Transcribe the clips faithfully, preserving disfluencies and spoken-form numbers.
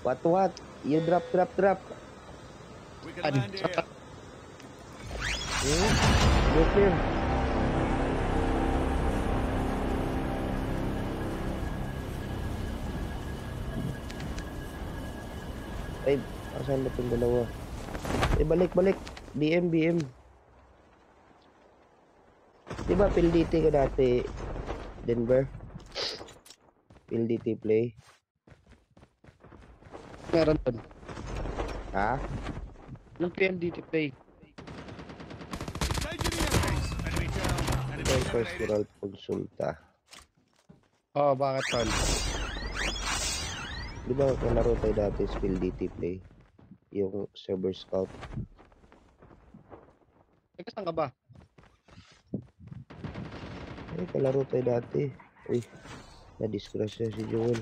What, what? You drop, drop, drop. We can land here. Hmm? Go clear. Ay, asan na itong dalawa? Ay, balik, balik. B M, B M. Diba, P L D T ka dati, Denver? P L D T play. Meron doon. Ha? Nung P L D T play. Ito first konsulta. Oh, bakit tol? Di ba kalaro tayo dati sa P L D T play? Yung server scout. Eh, kasan ka ba? Eh, kalaro tayo dati. Uy, na-disgrasya si Joel.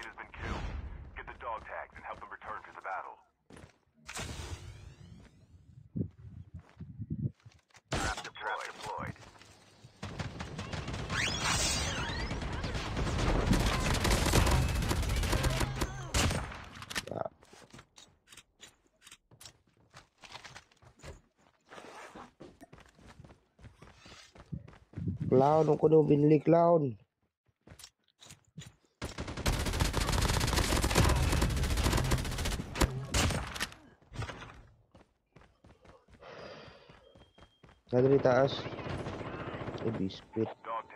Clown, ako daw binili clown. Nadali taas. Ay, biscuit.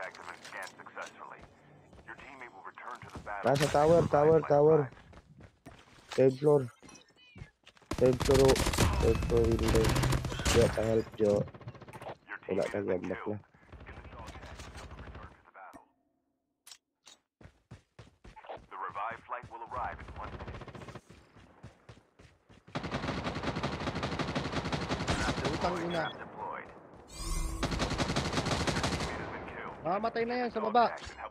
Nasa tower, tower, tower. Third floor. Third floor. Third floor window. Jo, help Jo. Wala na, gambak na. Utang ina. Mamatay na yan sa baba.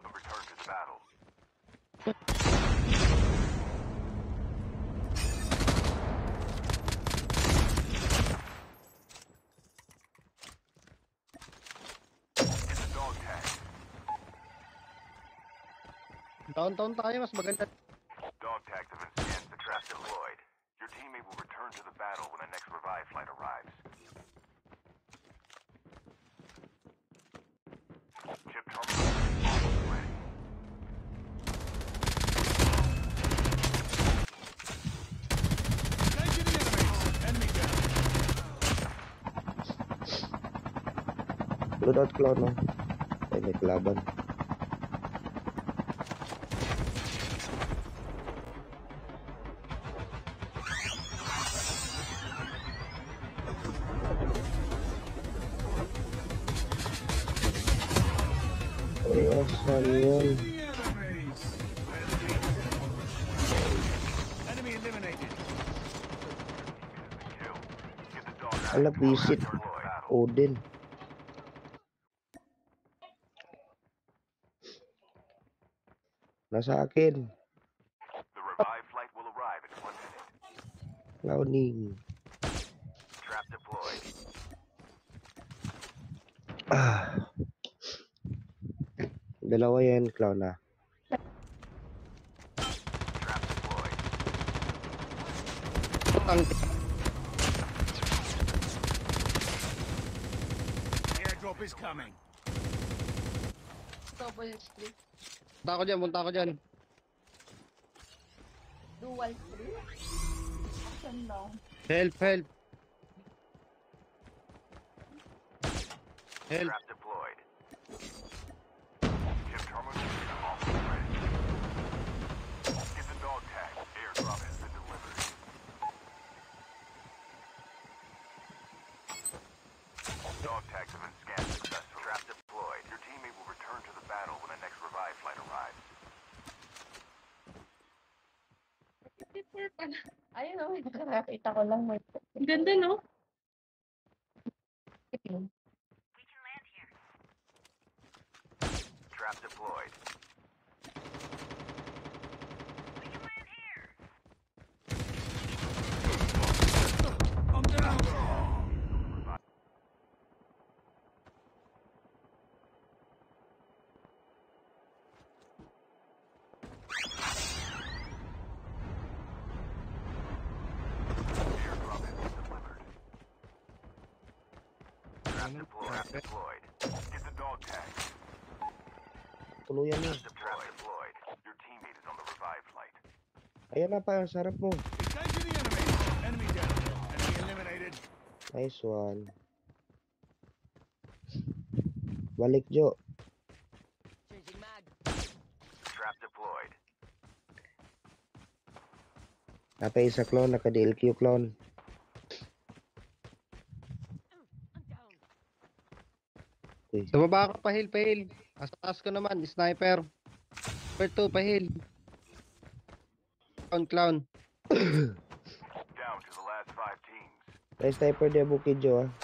Downtown tayo, mas maganda. Dog tags have been scanned. The trap deployed. Your teammate will return to the battle when the next revive flight arrives. Chip terminal almost ready. Engaging the enemies. Enemy down. Loadout clown, no? Ay, may kalaban. Asan yun? Enemy eliminated. Ala, visit. Odin. Nasa akin. The revive flight will arrive in one minute. Clowning. Trap deployed. Ah. Dalawa yan, clown na. Trap deployed. Ang Airdrop is coming. Double split. punta ko dyan, punta ko dyan. Dual split. Action lang. Help, help. Help. Trap deployed. Chip terminal is almost ready. Get the dog tag. Airdrop has been delivered. Dog tags have been scanned successfully. Trap deployed. Your teammate will return to the battle when the next revive flight arrives. Ayun o, nakakita ko lang. Ang ganda, no? Trap deployed. I'm down. Trap deployed. Trap deployed. Get the dog tag. Tuluyan mo. Trap deployed. Your teammate is on the revive flight. Ayan na pa, sarap mo. Engaging the enemy. Enemy down. Enemy eliminated. Nice one. Balik, Jo. Changing mag. Trap deployed. Napay isa clone, naka-D L Q clone. I'm down. Uy, Sa baba ka, pahil, pahil. Asa taas ko naman, sniper. Sniper two, pahil. Clown, clown. Down to the last five teams. may sniper dia bukid, Jo, ah.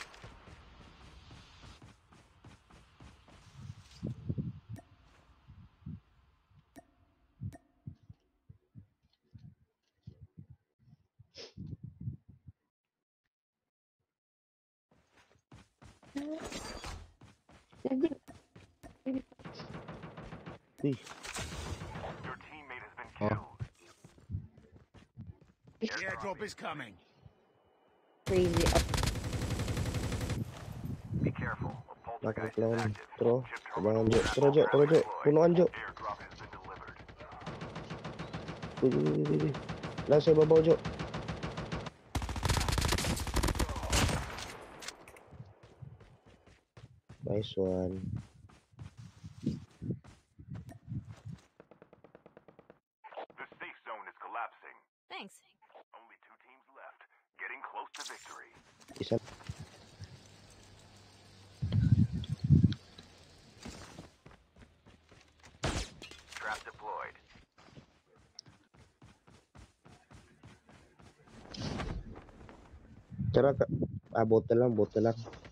Uy, Your teammate has been Oh. killed. The airdrop is coming. Crazy up. Be careful. A poltergeist is naka-clone. active. Tro, Chip abangan, terminal Jo. Tro, Jo, tro, Jo. deployed. Punuan, Jo. Airdrop has been delivered. Uy, uy, uy, uy, uy. Nasa ibabaw, Jo. Nice one. The safe zone is collapsing. Thanks. Only two teams left. Getting close to victory. Isa. Trap deployed. Tara, ka. Ah, bot na lang, bot na lang.